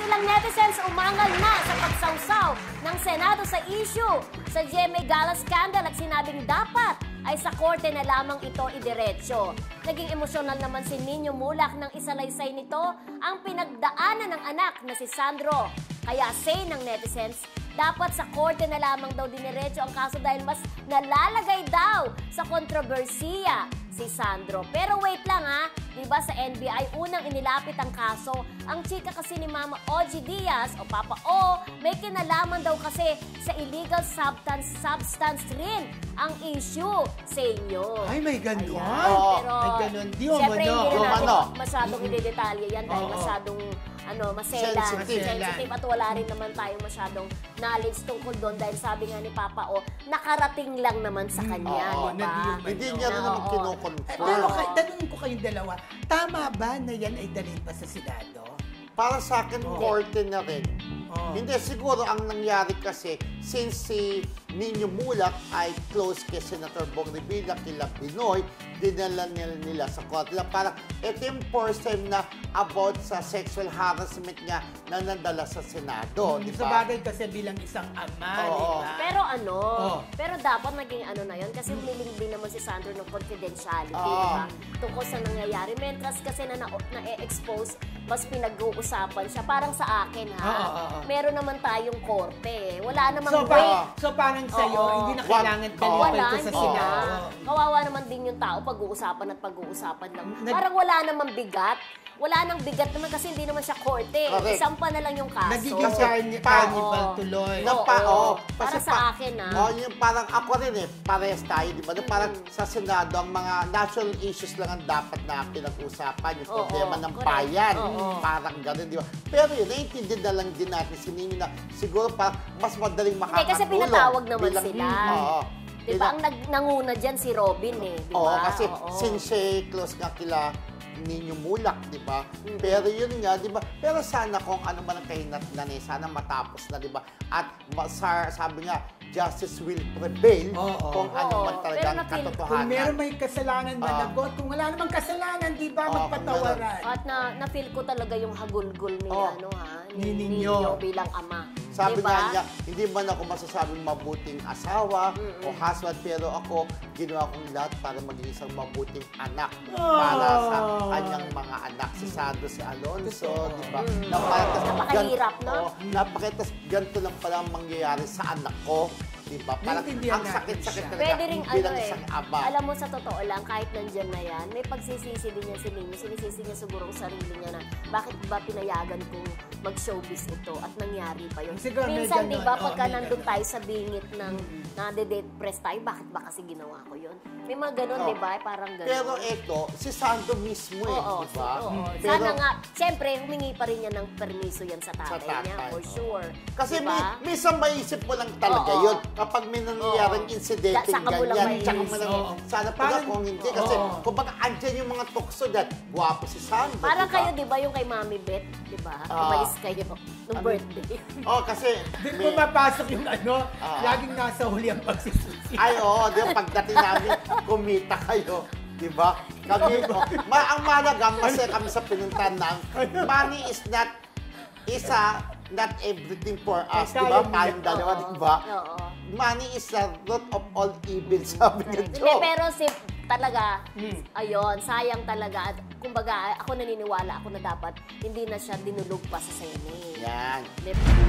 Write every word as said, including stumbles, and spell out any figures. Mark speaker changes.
Speaker 1: Ilang netizens umangal na sa pagsawsaw ng Senado sa issue sa G M A Gala scandal at sinabing dapat ay sa korte na lamang ito idiretso. Naging emosyonal naman si Nino Mulak nang isalaysay nito ang pinagdaanan ng anak na si Sandro. Kaya say ng netizens, dapat sa korte na lamang daw diniretso ang kaso dahil mas nalalagay daw sa kontrobersiya si Sandro. Pero wait lang ha, diba sa N B I unang inilapit ang kaso, ang chika kasi ni Mama Ogie Diaz o Papa O, may kinalaman daw kasi sa illegal substance, substance rin ang issue sa inyo.
Speaker 2: Ay, may ganun.
Speaker 1: Ayan, pero
Speaker 2: may ganun. Di o
Speaker 1: syempre
Speaker 2: mano.
Speaker 1: hindi rin natin
Speaker 3: Mano.
Speaker 1: masyadong idedetalye yan dahil
Speaker 2: Oo.
Speaker 1: masyadong ano, maselan,
Speaker 3: Sensitive.
Speaker 1: sensitive at wala rin naman tayong masyadong knowledge tungkol doon dahil sabi nga ni Papa O, nakarating lang naman sa kanya,
Speaker 3: Oo,
Speaker 1: di ba?
Speaker 2: nag-iuman.
Speaker 3: Hindi niya rin naman
Speaker 1: Oo.
Speaker 3: kinukonfirm.
Speaker 2: Pero kay, tanungin ko kayong dalawa, tama ba na yan ay dalhin pa sa Senado?
Speaker 3: Para sa akin,
Speaker 2: Oh.
Speaker 3: korte na rin.
Speaker 2: Oh.
Speaker 3: Hindi, siguro ang nangyari kasi, since si Nino Mulak ay close kay Senator Bong Revilla, kila Pinoy, dinala nila, nila sa korte. Parang ito yung first time na about sa sexual harassment niya na nandala sa Senado, di
Speaker 2: Sa
Speaker 3: ba?
Speaker 2: bagay kasi bilang isang ama,
Speaker 3: Oo.
Speaker 2: di ba?
Speaker 1: Pero ano,
Speaker 2: Oh.
Speaker 1: pero dapat naging ano na yun kasi humiling din naman si Sandro ng confidentiality,
Speaker 3: Oo.
Speaker 1: di ba? Tungkol sa nangyayari. Mentras kasi na na-expose, mas pinag-uusapan siya. Parang sa akin ha,
Speaker 2: Oo, oo, oo.
Speaker 1: meron naman tayong korte. Wala namang
Speaker 2: So,
Speaker 1: way.
Speaker 2: pa, so parang sa'yo,
Speaker 1: Oo.
Speaker 2: hindi na kailangan
Speaker 3: Wag-
Speaker 2: dalhin pa
Speaker 1: Wala,
Speaker 2: ito sa
Speaker 1: hindi
Speaker 2: Senado.
Speaker 1: na. Kawawa naman din yung tao, pag-uusapan at pag-uusapan lang.
Speaker 2: Nag-
Speaker 1: Parang wala namang bigat. Wala nang bigat naman kasi hindi naman siya korte.
Speaker 3: Correct.
Speaker 1: Isampa na lang yung kaso.
Speaker 2: Nagiging
Speaker 3: Kasi
Speaker 2: carni-
Speaker 3: pa-
Speaker 2: carnival
Speaker 1: Oo.
Speaker 2: tuloy.
Speaker 3: Na pa,
Speaker 1: Oo.
Speaker 3: oh,
Speaker 1: Para
Speaker 3: kasi
Speaker 1: sa
Speaker 3: pa-
Speaker 1: akin, ah.
Speaker 3: Oh, yung parang ako rin eh, parehas tayo, di ba? Na Parang sa Senado, ang mga national issues lang ang dapat na pinag-usapan, yung
Speaker 1: Oo,
Speaker 3: problema ng
Speaker 1: correct.
Speaker 3: bayan.
Speaker 1: Oo.
Speaker 3: Parang gano'n, di ba? Pero yun, naiintindihan na lang din natin si Nini na siguro parang mas madaling
Speaker 1: Hindi,
Speaker 3: makakatulong.
Speaker 1: kasi pinatawag naman
Speaker 3: bilang-
Speaker 1: sila.
Speaker 3: Oo.
Speaker 1: Di ba? Ang nag nanguna dyan si Robin eh. Di ba?
Speaker 3: Oo, kasi
Speaker 1: Oo.
Speaker 3: since siya close nga kila Nino Mulak, di ba?
Speaker 1: Mm-hmm.
Speaker 3: Pero yun nga, di ba? Pero sana kung ano man ang kahinatnan eh, sana matapos na, di ba? At ma- sa- sabi nga, justice will prevail
Speaker 2: Oo.
Speaker 3: kung ano
Speaker 1: Oo,
Speaker 3: man talaga
Speaker 1: pero
Speaker 3: ang
Speaker 1: na-feel-
Speaker 2: Kung
Speaker 3: katotohanan.
Speaker 2: meron may kasalanan, managot. Kung wala namang kasalanan, di ba,
Speaker 3: Oo,
Speaker 2: magpatawaran.
Speaker 1: At na na-feel ko talaga yung hagulgul ni
Speaker 3: Oo.
Speaker 1: ano ha,
Speaker 2: Ni
Speaker 1: ni
Speaker 2: Nino.
Speaker 1: Nino bilang ama.
Speaker 3: Sabi
Speaker 1: Diba?
Speaker 3: nga niya, hindi man ako masasabing mabuting asawa o husband, pero ako, ginawa kong lahat para maging isang mabuting anak para sa kanyang mga anak. Si Sandro, si Alonso, di ba? Napakatas,
Speaker 1: Napakahirap, no?
Speaker 3: Oh, napakatas, ganito lang pala ang mangyayari sa anak ko. Di ba? Parang
Speaker 2: Naiintindihan
Speaker 3: ang
Speaker 2: natin
Speaker 3: sakit-sakit
Speaker 2: siya.
Speaker 3: talaga
Speaker 1: Pwede rin ano
Speaker 3: bilang
Speaker 1: eh.
Speaker 3: isang ama.
Speaker 1: Alam mo sa totoo lang, kahit nandyan na yan, may pagsisisi din yan si Nino. Sinisisi niya siguro ang sarili niya na bakit ba pinayagan kong mag-showbiz ito at nangyari pa yun.
Speaker 2: Siguro may
Speaker 1: Minsan, di
Speaker 2: ganon.
Speaker 1: ba,
Speaker 2: Oo,
Speaker 1: pagka
Speaker 2: may
Speaker 1: nandun
Speaker 2: ganon.
Speaker 1: tayo sa bingit ng nade-depress tayo, bakit ba kasi ginawa ko yun? May mga ganon,
Speaker 3: Oo.
Speaker 1: di ba? Parang ganon.
Speaker 3: Pero ito, si Sandro mismo eh,
Speaker 1: Oo,
Speaker 3: di ba?
Speaker 1: oo.
Speaker 3: Pero-
Speaker 1: Sana nga, siyempre, humingi pa rin yan ng permiso yan sa tatay,
Speaker 3: Sa tatay,
Speaker 1: niya, for
Speaker 3: oo.
Speaker 1: sure.
Speaker 3: Kasi
Speaker 1: Diba?
Speaker 3: may, minsan maisip mo lang talaga
Speaker 1: Oo.
Speaker 3: yun. Kapag may nangyayaring
Speaker 1: Oo.
Speaker 3: insidente
Speaker 1: Saka mo lang
Speaker 3: ganyan,
Speaker 1: may
Speaker 3: tsaka mo
Speaker 1: isip.
Speaker 3: lang,
Speaker 2: Oo.
Speaker 3: sana pala
Speaker 2: Parang-
Speaker 3: kung hindi. Kasi
Speaker 2: Oo.
Speaker 3: kung baka andyan yung mga tukso dyan, guwapo si Sandro,
Speaker 1: Parang
Speaker 3: di ba?
Speaker 1: kayo, di ba, yung kay Mami Beth, di ba?
Speaker 3: Ah.
Speaker 1: Umalis kayo nung
Speaker 3: Ano?
Speaker 1: birthday.
Speaker 3: Oh, kasi
Speaker 2: Di
Speaker 3: may-
Speaker 2: pumapasok yung ano,
Speaker 3: Ah.
Speaker 2: laging nasa huli ang pagsisisi.
Speaker 3: ay, oo, di ba, pagdating namin, kumita kayo. Di ba? Kami, oh, ma ang mahalaga, masaya kami sa pinuntahan ng money is not, isa, not everything for us. Di ba?
Speaker 2: Kaya mo
Speaker 3: Tayong
Speaker 2: yan.
Speaker 3: dalawa,
Speaker 1: Oo.
Speaker 3: di ba?
Speaker 1: Oo.
Speaker 3: Money is the root of all evil, sabi ni
Speaker 1: Hindi,
Speaker 3: Joe.
Speaker 1: pero si talaga,
Speaker 2: Hmm.
Speaker 1: ayun, sayang talaga. At kumbaga, ako naniniwala ako na dapat hindi na siya dinulog pa sa Senate.
Speaker 3: Yan.
Speaker 1: Di ba?